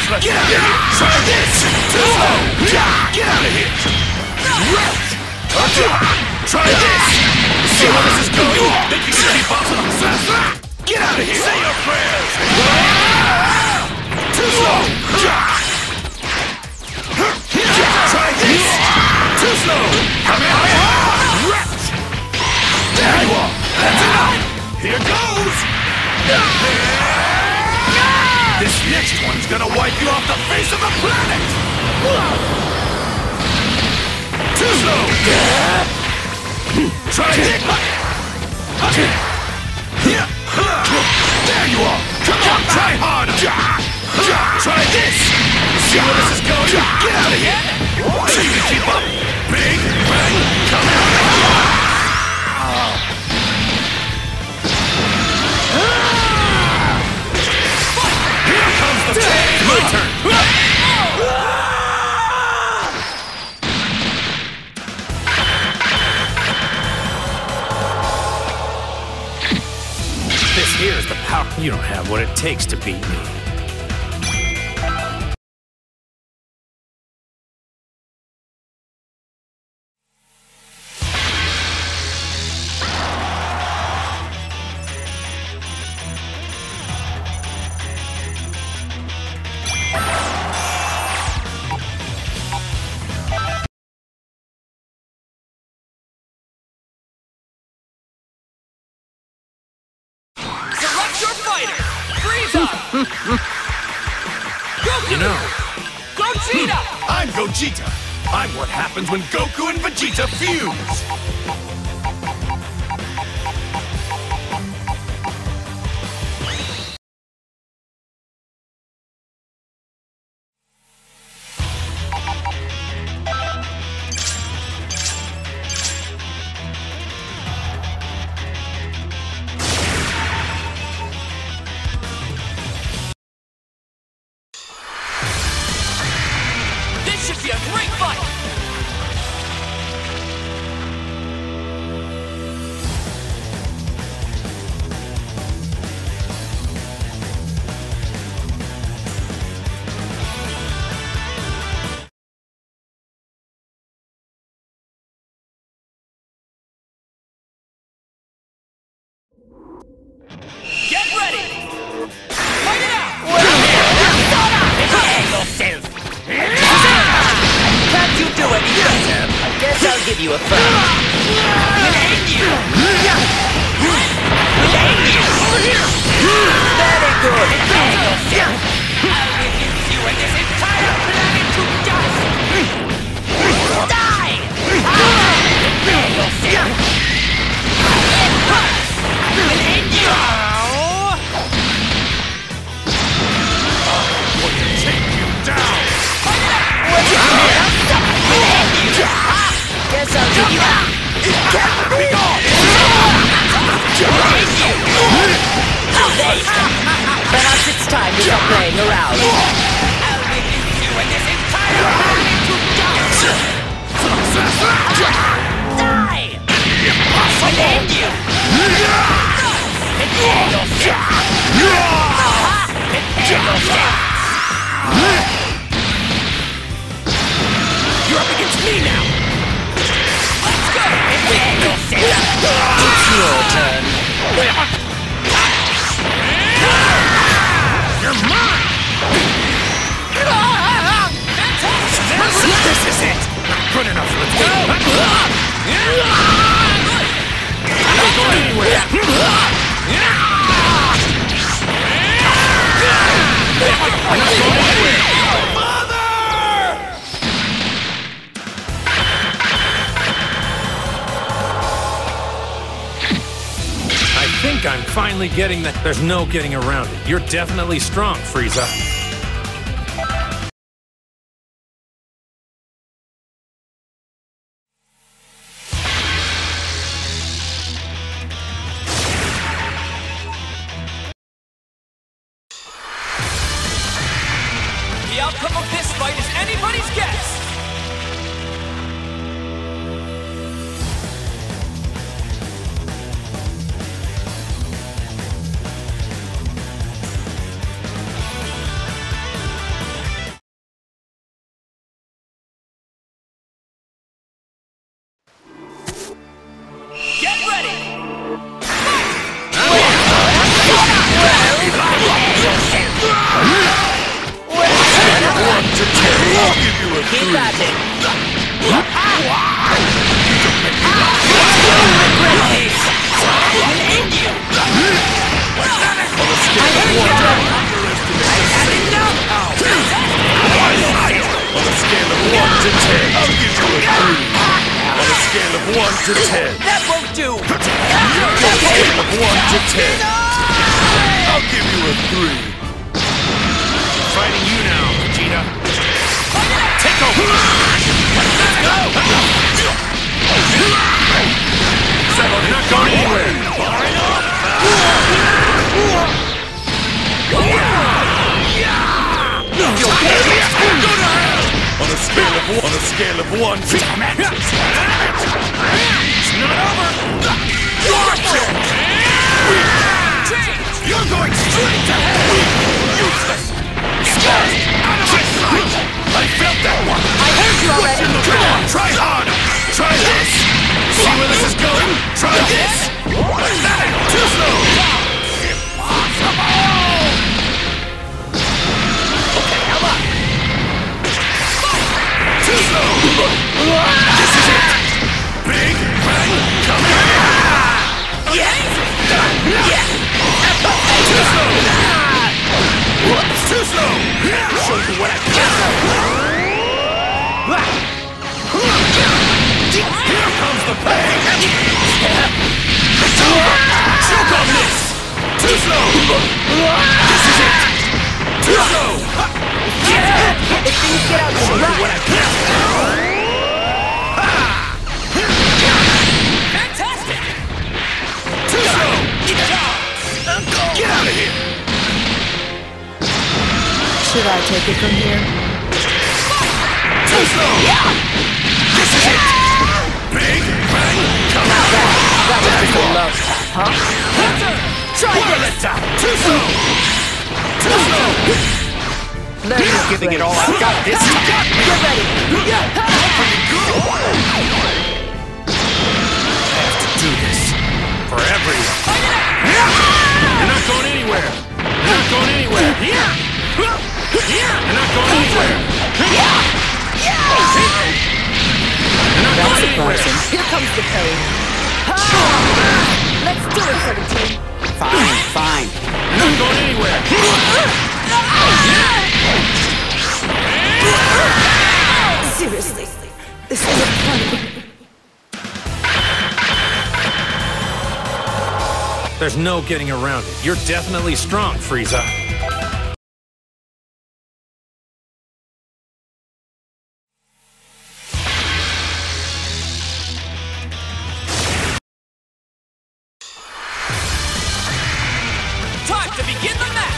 Get out of here! Try this! Too slow! Get out of here! Try this! See where this is going? Think you should keep up? Get out of here! Say your prayers! Too slow! Try this! Too slow! There you are! That's enough! Here goes! This next one's gonna wipe you off the face of the planet! Too slow! Try it! There you are! Come on, try harder! Try this! See where this is going? Get out of here! So you can keep up! Big Bang coming! Here comes the change! My turn! This here's the power. You don't have what it takes to beat me. You know, Gogeta! I'm Gogeta. I'm what happens when Goku and Vegeta fuse. Should be a great fight! Get ready! Fight it out! Can't you do any better? I guess I'll give you a fight. We'll end you! We'll end you! Very good! I'll reduce you and this entire planet to dust! Die! Prepare yourself! It hurts! We'll end you! What can take you down? Guess I'll give you up. Be gone! Perhaps it's time to stop playing around. I'll reduce you and this entire planet to dust! Die! We'll end you! Prepare yourself! Prepare yourself! You're up against me now! Let's go! Prepare yourself! It's your turn. You're mine! This is it! Not good enough, let's go! I'm not going anywhere! I'm not going anywhere! I think I'm finally getting that. There's no getting around it. You're definitely strong, Frieza. The outcome of this fight is anybody's guess! of 1 to 10. That won't do! Your scale of 1 to 10. I'll give you a 3. Fighting you now, Vegeta. Take over! Let's go! Settle, you're not going anywhere! On a scale of 1 to 10. It's not over! Watch it! You're going straight to hell! Useless! Out of my sight! I felt that one! I heard you already! Come on, try harder! Try this! See where this is going? Try this! Too slow! Impossible! Okay, how about? Too slow! This is it! Big Bang coming! Yeah! Too slow! Whoops! Too slow! Show you what I can! Here comes the pain! It's over! Choke on this! Too slow! This is it! Too slow! If things get out Show you what I can! Fantastic! Too slow! Get out of here! Should I take it from here? Too slow! This is it! Big Bang coming! That was just a love tap, huh? Try it down! Too slow! Too slow! Learn Giving it all I've got this time! Get ready! Pretty good! I have to do this for everyone. You're not going anywhere! You're not going anywhere! You're not going anywhere! You're not That's going anywhere! surprising. Here comes the pain. Let's do it, 17. Fine. You're not going anywhere! Seriously, this isn't funny. There's no getting around it. You're definitely strong, Frieza. Time to begin the match!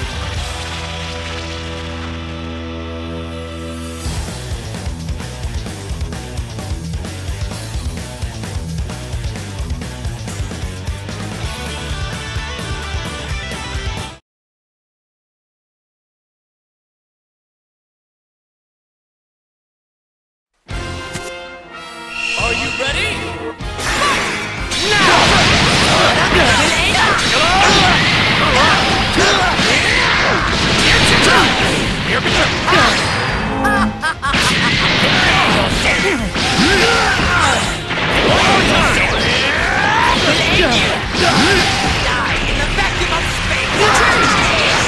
Are you ready? Here we go! Die in the vacuum of space!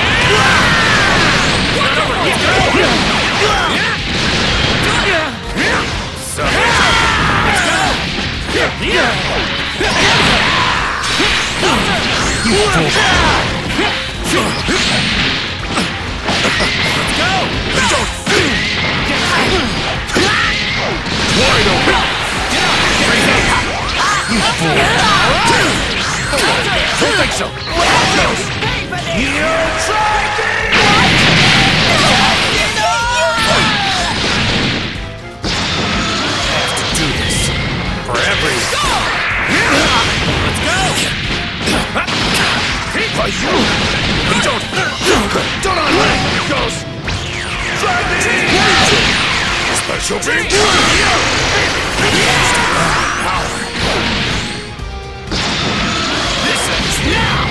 So, let's go! Let's go! Wide open! Don't think so! You tried it! Do this for everyone. Let's go! For you! Don't unlink! Here goes! Try this! Special beam! Power! This ends now!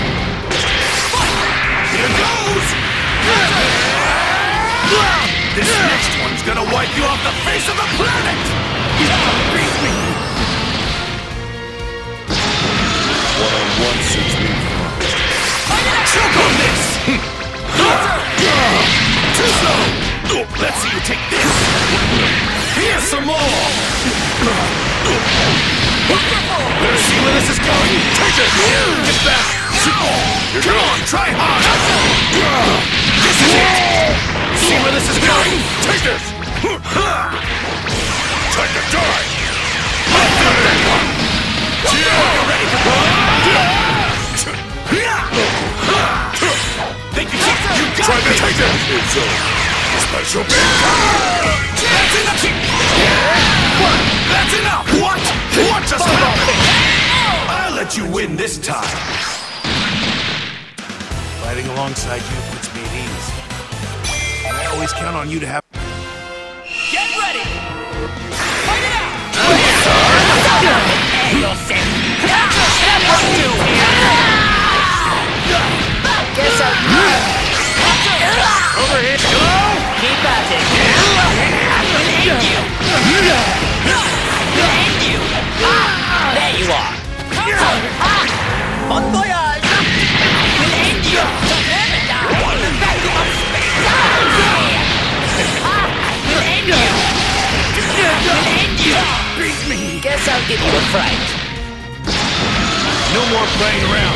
Here goes! This next one's gonna wipe you off the face of the planet! Beat me! One-on-one suits me fine. Choke on this! Too slow! Let's see you take this! Here, some more! Let's see where this is going! Take it! Get back! Come on, try hard! This is it! See where this is going! Take this! Time to die! Think you try to take it! It's a special big That's enough! That's enough! What? What just happened? I'll let you win this time! Fighting alongside you puts me at ease. And I always count on you to have... Get ready! Fight it out! Guess I'll... Over here! Hello? Keep at it. There you are. Bon voyage! We'll end you! We'll end you! We'll end you! Beat me! Guess I'll give you a fright. No more playing around.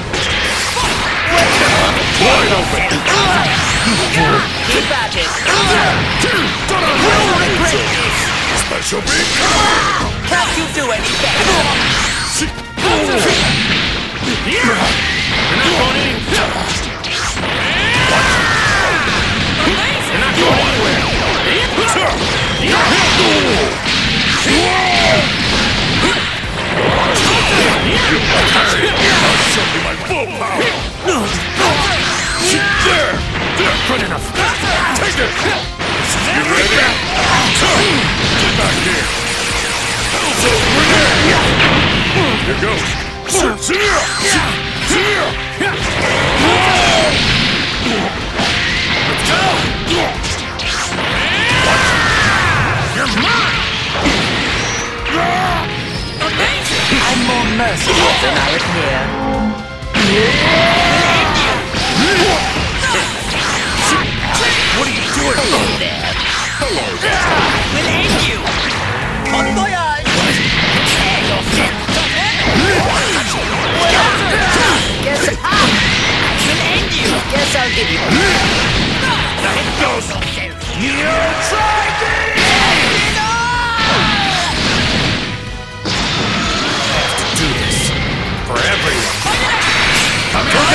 Wide open! Keep at it. Will regret this! Special big Can't you do any better? You're not going anywhere! You're not going anywhere! Show me my full power! There! Good enough! Take it! You ready? Get back here! Here goes! Let's go! You're mine! I'm more merciful than I appear. What are you doing? Hello there. Hello there. We'll end you. Bon voyage. Guess we'll end you. Guess I'll give you. Now it goes. You'll try this. Do this for everyone. Come on.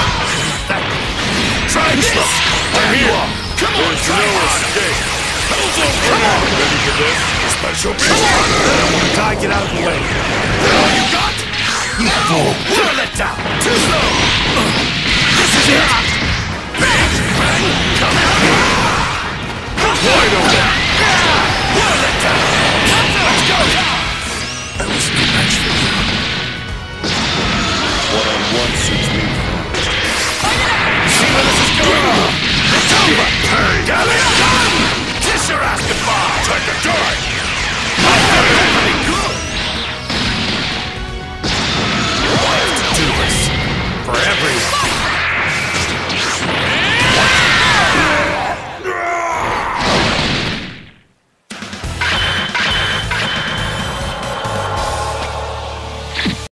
Try this. There you are. Come on, try no escape. Come on. Ready for this? Special beast. Come on. Die, get out of the way. All you got? You fool. You're let down. Too slow. This is it. Big bang